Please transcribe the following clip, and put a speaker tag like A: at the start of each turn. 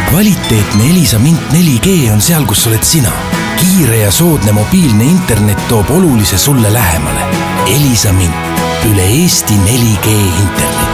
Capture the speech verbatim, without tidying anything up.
A: Kvaliteetne Elisa Mint neli G on seal, kus oled sina. Kiire ja soodne mobiilne internet toob olulise sulle lähemale. Elisa Mint. Üle Eesti neli G internet.